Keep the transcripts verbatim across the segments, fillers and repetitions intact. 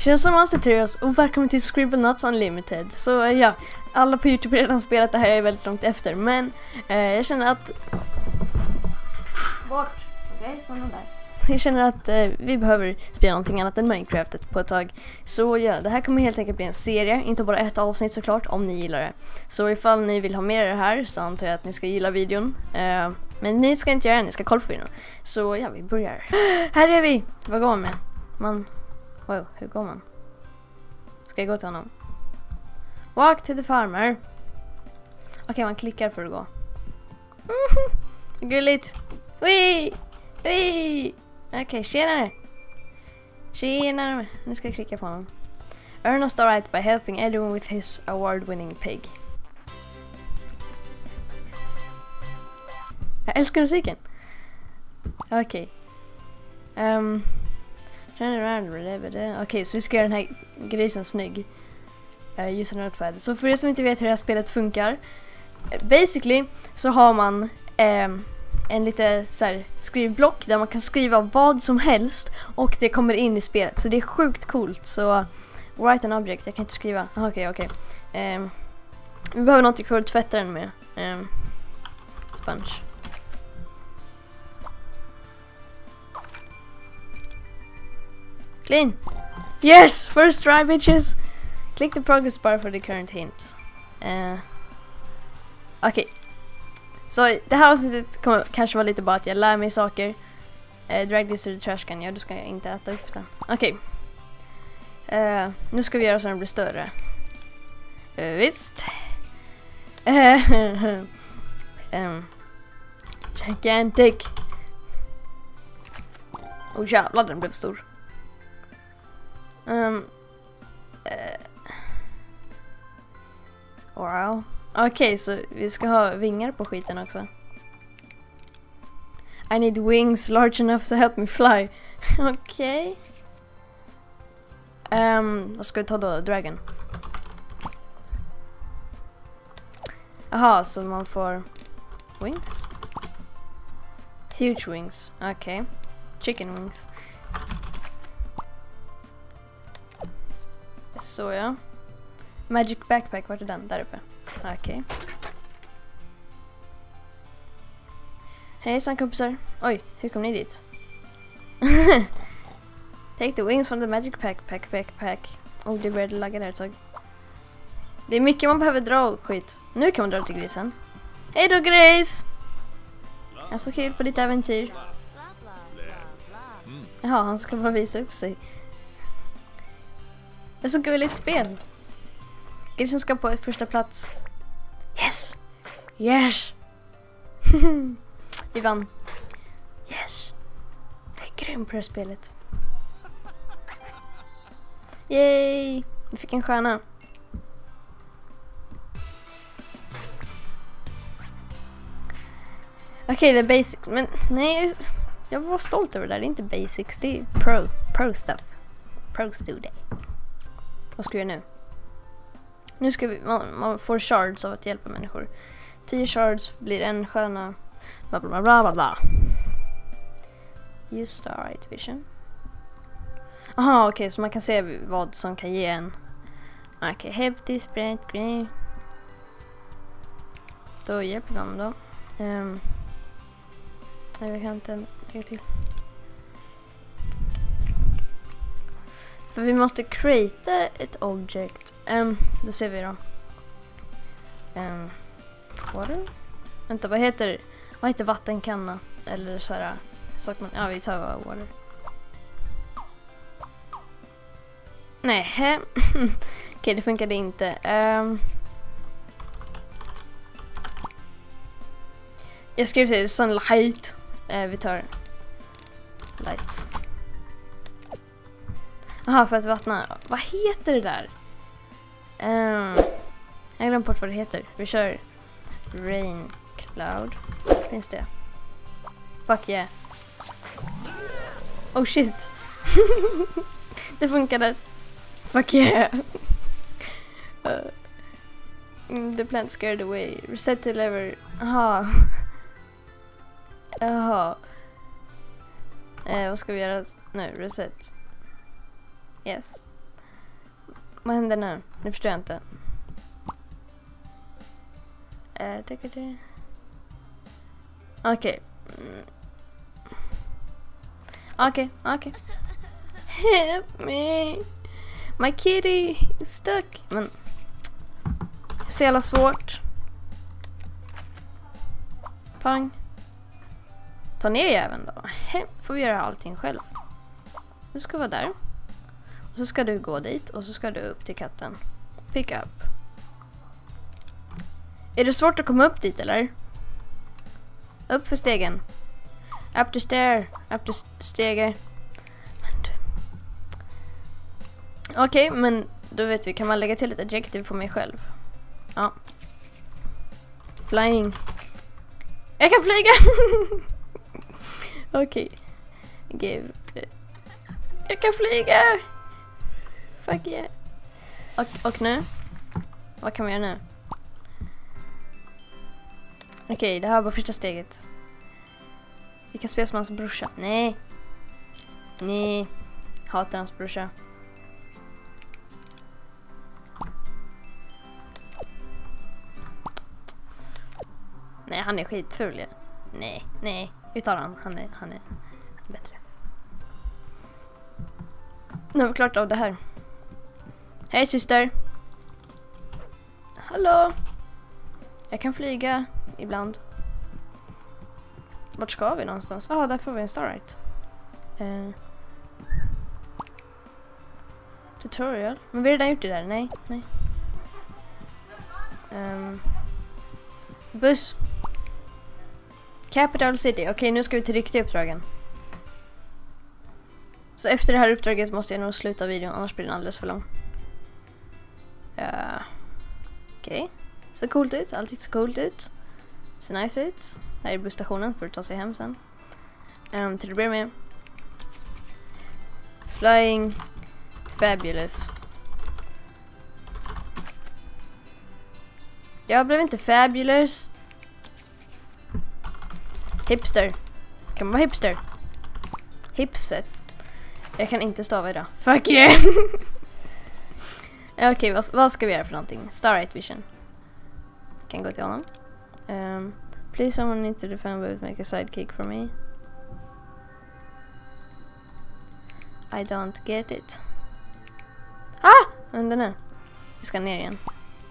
Känns som man sitter oss och välkommen till Scribblenauts Unlimited. Så uh, ja, alla på YouTube har redan spelat det här, jag är väldigt långt efter. Men uh, jag känner att... Bort! Okej, okay, sådana där. Jag känner att uh, vi behöver spela någonting annat än Minecraft på ett tag. Så ja, det här kommer helt enkelt bli en serie, inte bara ett avsnitt såklart, om ni gillar det. Så ifall ni vill ha mer av det här så antar jag att ni ska gilla videon. Uh, men ni ska inte göra det, ni ska kolla på videon. Så ja, vi börjar. Här är vi! Vad går man med? Man... Wow, hur går man? Ska jag gå till honom? Walk to the farmer. Okej, okay, man klickar för att gå. Mm-hmm. Gulligt. Wee! Wee! Okej, okay, tjenare. Tjenare. Nu ska jag klicka på honom. Earn a star right by helping everyone with his award-winning pig. Jag älskar musiken. Okej. Okay. Um... Okej, okay, så vi ska göra den här grisen snygg. Uh, use a notepad. Så för er som inte vet hur det här spelet funkar, uh, basically så har man um, en lite så här skrivblock där man kan skriva vad som helst och det kommer in i spelet. Så det är sjukt coolt. Så uh, write an object. Jag kan inte skriva. Okej, okay, okej. Okay. Um, vi behöver något för att tvätta den med. Um, sponge. Clean. Yes! First try, bitches! Click the progress bar for the current hint. Uh, Okej. Okay. Så det här avsnittet kommer kanske vara lite bara att jag lär mig saker. Uh, drag this to the trash can. Ja, då ska jag inte äta upp den. Okej. Okay. Uh, nu ska vi göra så den blir större. Uh, visst. Uh, um, gigantic. Oh jävlar, den blev stor. Um, uh, wow. Okej, okay, så vi ska ha vingar på skiten också. I need wings large enough to help me fly. Okej. Okay. Um, vad ska vi ta då? Dragon. Aha, så man får wings. Huge wings. Okej. Okay. Chicken wings. Så ja. Magic backpack, vart är den? Där uppe. Okej. Okay. Hejsan kompisar. Oj, hur kom ni dit? Take the wings from the magic backpack, backpack. Oh, det började lagga där ett tag. Det är mycket man behöver dra och skit. Nu kan man dra till grisen. Hej då, gris! Jag är så kul på ditt äventyr. Jaha, han ska bara visa upp sig. Det är så gulligt spel. Grisen ska på ett första plats. Yes! Yes! Vi vann. Yes! Jag är grym på det här spelet. Yay! Vi fick en stjärna. Okej, okay, det är basics. Men nej, jag var stolt över det där. Det är inte basics, det är pro. Pro stuff. Pro study. Vad ska vi göra nu? Nu ska vi... Man, man får shards av att hjälpa människor. tio shards blir en stjärna. Bla bla bla bla bla. Use starlight vision. Aha, okej. Okay, så man kan se vad som kan ge en. Okej, okay, help this bright green. Då hjälper de då. Um, nej, vi kan inte lägga till. För vi måste create ett object. Um, då ser vi då. Um, water? Vänta, vad heter vad heter vattenkanna? Eller så här sak man, ja, vi tar water. Nej. Okej, okay, det funkade inte. Um, jag skrev till sunlight. Uh, vi tar light. Aha, för att vattna. Vad heter det där? Um, jag glömde bort vad det heter. Vi kör rain cloud. Finns det? Fuck yeah. Oh shit. Det funkade. Fuck yeah. uh, the plant scared away. Reset to lever. Aha. Jaha. Eh, vad ska vi göra nu? Reset. Yes. Vad händer nu? Nu förstår jag inte. Eh, tycker det. Okej. Mm. Okej, okej. Help me. My kitty is stuck. Men så jävla svårt. Pang. Ta ner jäveln då. He, får vi göra allting själv. Du ska vara där. Och så ska du gå dit. Och så ska du upp till katten. Pick up. Är det svårt att komma upp dit eller? Upp för stegen. Up the stair. Up the stegar. Okej, okay, men då vet vi. Kan man lägga till ett adjective på mig själv? Ja. Flying. Jag kan flyga! Okej. Okay. Give. Jag kan flyga! Fuck yeah. Och, och nu? Vad kan vi göra nu? Okej, okay, det här var första steget. Vi kan spela som hans brorsa. Nej. Nej. Hatar hans brorsa. Nej, han är skitful. Ja. Nej, nej. Vi tar han. Han är, han är bättre. Nu har vi klart av det här. Hej syster. Hallå. Jag kan flyga ibland. Vart ska vi någonstans? Ja, ah, där får vi en starlight. Uh. Tutorial. Men vi har redan gjort det där. Nej, nej. Um. Buss. Capital City. Okej, okay, nu ska vi till riktiga uppdragen. Så efter det här uppdraget måste jag nog sluta videon, annars blir den alldeles för lång. Uh, Okej. Okay. Ser coolt ut, alltid så coolt ut. Ser nice ut. Här är busstationen för att ta sig hem sen. Um, till att börja med. Flying Fabulous. Jag blev inte fabulous. Hipster. Kan man vara hipster? Hipset. Jag kan inte stava idag. Fuck yeah! Okej, okay, vad, vad ska vi göra för någonting? Starlight Vision. Kan gå till honom. Um, please someone need to defend but make a sidekick for me. I don't get it. Ah! Under nu. Vi ska ner igen.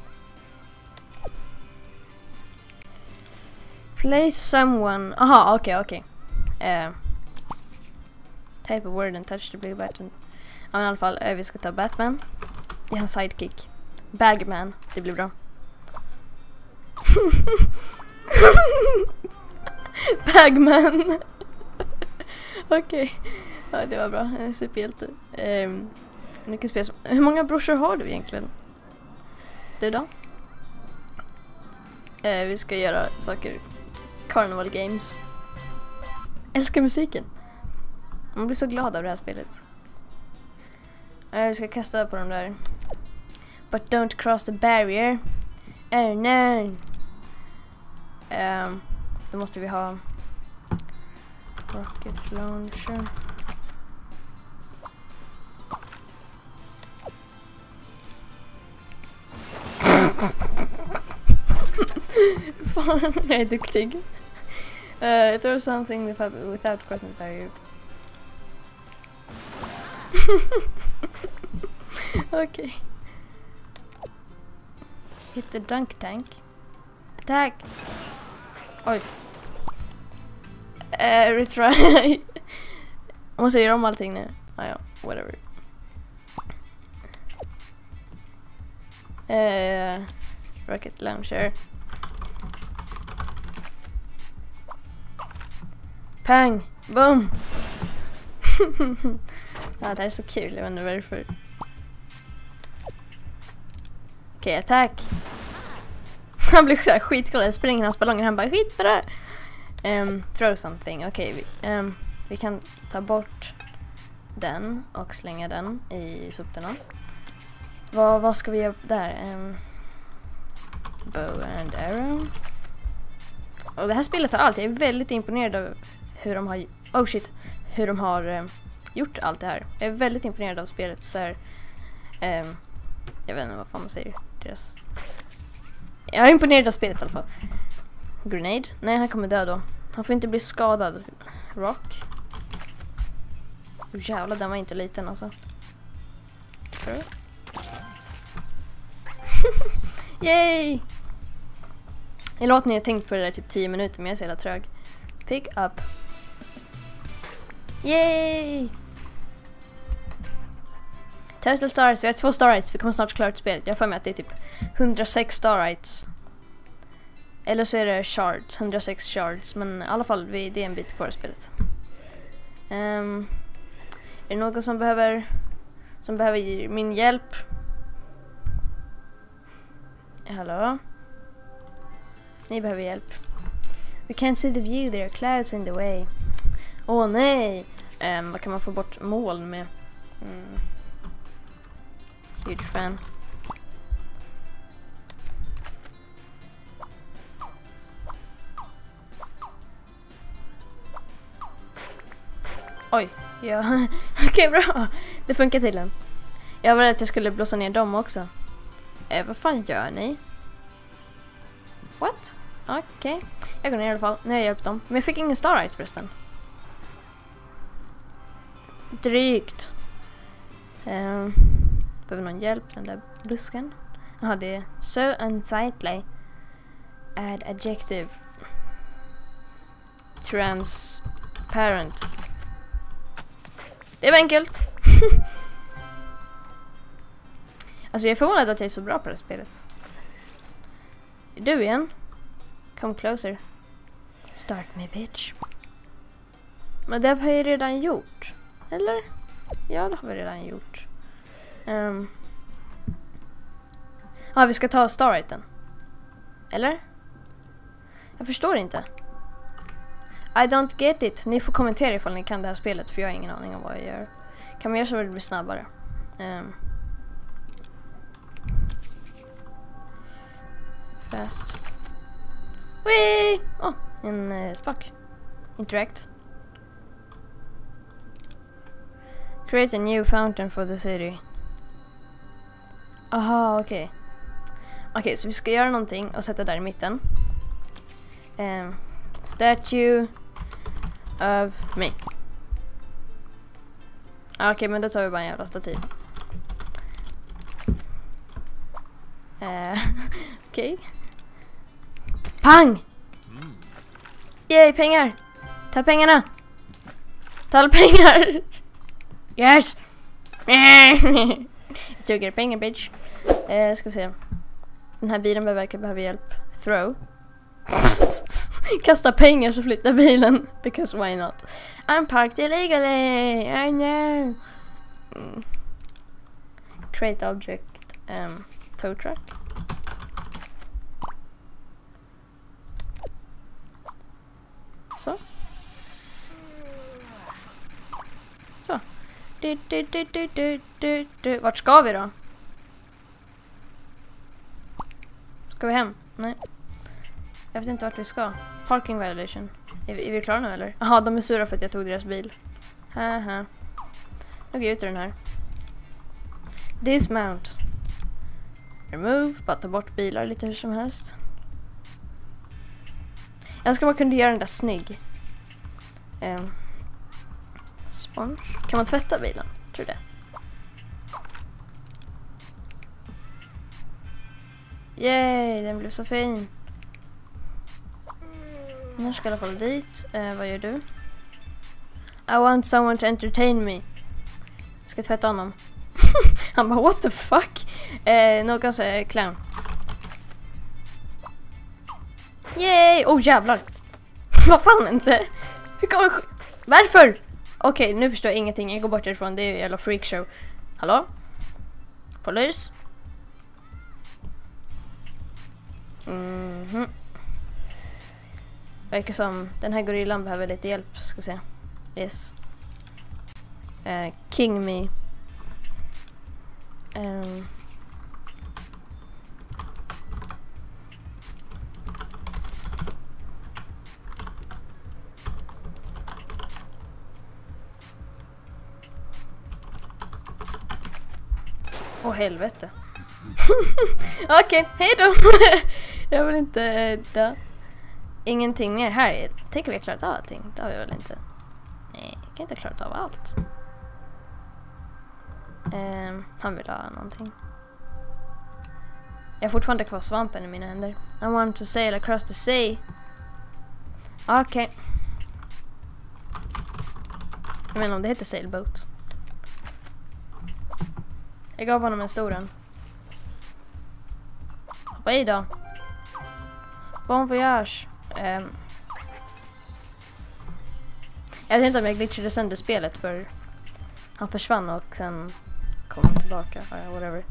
Place someone. Aha, okej, okay, okej. Okay. Uh, type a word and touch the blue button. Ja, men i alla fall, uh, vi ska ta Batman. Det är hans sidekick. Bagman, det blir bra. Bagman. Okej. Okay. Ja, det var bra. En superhjälte. Um, mycket spel. Hur många brorsor har du egentligen? Du då? Uh, vi ska göra saker. Carnival Games. Älskar musiken. Man blir så glad av det här spelet. Uh, vi ska kasta på dem där. But don't cross the barrier. Oh no. Um, då måste vi ha rocket launcher. Fan, jag är duktig. Uh, throw something without crossing the barrier. Okej. Okay. Hit the dunk tank. Attack. Oj. Uh, retry. Jag måste göra om allting nu. Ah, ja, whatever. Uh, rocket launcher. Pang! Boom! Ja, det här är så kul, jag vet inte varför. Okej, okay, attack! Han blir skitglad, jag springer hans ballonger, han bara skit på det här. Um, throw something, okej. Okay, vi, um, vi kan ta bort den och slänga den i soporna. Vad, vad ska vi göra där? Um, bow and arrow. Och det här spelet har allt, jag är väldigt imponerad av hur de har, oh shit, hur de har um, gjort allt det här. Jag är väldigt imponerad av spelet så här, um, Jag vet inte vad fan man säger. Deras... Jag är imponerad av spelet i alla fall. Grenade? Nej, han kommer dö då. Han får inte bli skadad. Rock? Oh, jävlar, den var inte liten alltså. Yay! Jag låter ni ha tänkt på det där typ tio minuter, men jag är så jävla trög. Pick up. Yay! Total stars, vi har två starrights. Vi kommer snart klara ut spelet. Jag har för mig att det är typ hundrasex starrights. Eller så är det shards, hundrasex shards. Men i alla fall, vi, det är en bit kvar i spelet. Um, är det någon som behöver Som behöver min hjälp? Hallå? Ni behöver hjälp. We can't see the view, there are clouds in the way. Åh oh, nej! Um, vad kan man få bort moln med? Mm. Huge fan. Oj, ja. Okej, okay, bra. Det funkar tydligen. Jag var rädd att jag skulle blåsa ner dem också. Eh, vad fan gör ni? What? Okej. Okay. Jag går ner i alla fall. Nu har jag hjälpt dem. Men jag fick ingen starlights förresten. Drygt. Eh, behöver någon hjälp, den där busken. Jaha, det är so unsightly. Add adjective. Transparent. Det var enkelt. Alltså jag är förvånad att jag är så bra på det här spelet. Är du igen? Come closer. Start me, bitch. Men det har jag redan gjort. Eller? Ja, det har vi redan gjort. Um. Ja, vi ska ta starlighten. Eller? Jag förstår inte. I don't get it. Ni får kommentera ifall ni kan det här spelet, för jag har ingen aning om vad jag gör. Kan man göra så att det blir snabbare? Um. Fast. Wee! Åh, oh, en uh, spak. Interact. Create a new fountain for the city. Aha, okej. Okay. Okej, okay, så vi ska göra någonting och sätta där i mitten. Um, statue of me. Okej, okay, men då tar vi bara en jävla staty. Uh, Okej. Okay. Pang! Yay, pengar! Ta pengarna! Ta alla pengar! Yes! Jag tog er pengar, bitch. Uh, ska vi se. Den här bilen verkar behöva hjälp. Throw. Kasta pengar så flyttar bilen. Because why not? I'm parked illegally. I know. Mm. Create object. Um, tow truck. Så. Så. Du, du, du, du, du, du, du. Vart ska vi då? Ska vi hem? Nej. Jag vet inte vart vi ska. Parking violation. Är vi, är vi klara nu eller? Jaha, de är sura för att jag tog deras bil. Haha. Nu går jag ut ur den här. Dismount. Remove. Bara ta bort bilar lite hur som helst. Jag önskar man kunde göra den där snygg. Um. Sponge. Kan man tvätta bilen? Tror det. Yay, den blev så fin. Nu ska jag i alla fall dit. Uh, vad gör du? I want someone to entertain me. Jag ska tvätta honom. Han bara, what the fuck? Uh, någon säger clown. Yay! Oh jävlar! Vad fan inte? Hur kan man... Varför? Okej, okay, nu förstår jag ingenting. Jag går bort därifrån. Det är ju en jävla freakshow. Hallå? Polis? Mhm. Verkar som den här gorillan behöver lite hjälp, ska se. Yes. Uh, king me. Um. Åh helvete. Okej, okay, hej då. Jag vill inte dö. Ingenting mer här. Jag tänker vi har klarat av allting. Det har vi väl inte. Nej, jag kan inte ha klarat av allt. Um, han vill ha någonting. Jag har fortfarande kvar svampen i mina händer. I want to sail across the sea. Okej. Okay. Jag menar om det heter sailboat. Jag gav honom en stor en. Hoppa i då. Bon voyage. Um, jag vet inte om jag glitchade sönder spelet för han försvann och sen kom han tillbaka. Uh, whatever.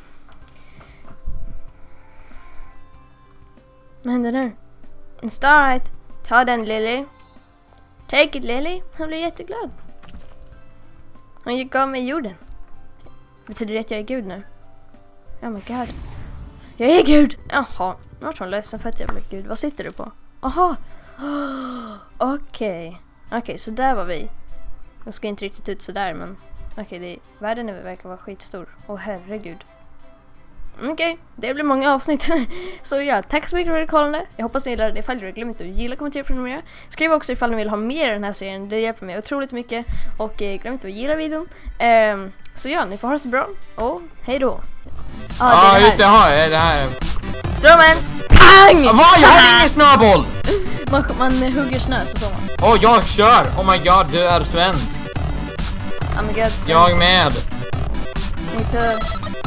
Vad händer nu? En starlight. Ta den, Lily. Take it, Lily. Han blir jätteglad. Han gav mig jorden. Betyder det att jag är Gud nu? Oh my god. Jag är Gud! Jaha. Jag var så ledsen för att jag blev Gud. Vad sitter du på? Aha. Okej. Okay. Okej, okay, så där var vi. Jag ska inte riktigt ut så där, men okej, okay, det världen nu verkar vara skitstor. Åh, oh, herregud. Okej, okay, det blir många avsnitt. Så ja, tack så mycket för att du kollade. Jag hoppas ni gillade det. Ifall du glöm inte att gilla, kommentera och prenumerera. Skriv också ifall ni vill ha mer i den här serien. Det hjälper mig otroligt mycket. Och eh, glöm inte att gilla videon. Um, så ja, ni får ha det så bra. Och hej då. Ja, ah, ah, just det. Aha, det här. Strömens! Pang! Ah, vad? Jag har ingen snöboll! man, man hugger snö så får man. Åh, oh, jag kör! Oh my god, du är svensk. Oh my god, svensk. Jag med. Me too.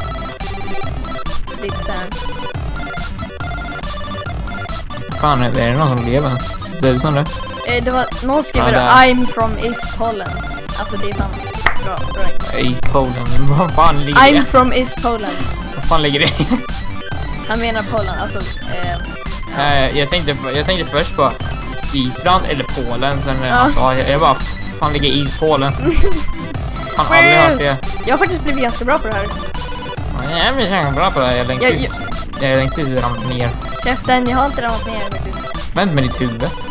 Big fan. Fan, är det någon som lever? Du som det? Eh, det var någon skriver ja, I'm from East Poland. Alltså det är fan bra. bra. East Poland? Vad fan ligger I'm det? from East Poland. Vad fan ligger det? Han menar Polen, alltså eh, ja. eh, jag, tänkte, jag tänkte först på Island eller Polen. Sen ja. alltså, jag, jag bara, fan ligger East Polen? Fan, aldrig hört det. Jag har faktiskt blivit ganska bra på det här. Jag blir ganska bra på det här. Jag längtar jag, ut. Jag längtar ut ramlat ner. Käften, jag har inte ramlat ner. Vänt med ditt huvud.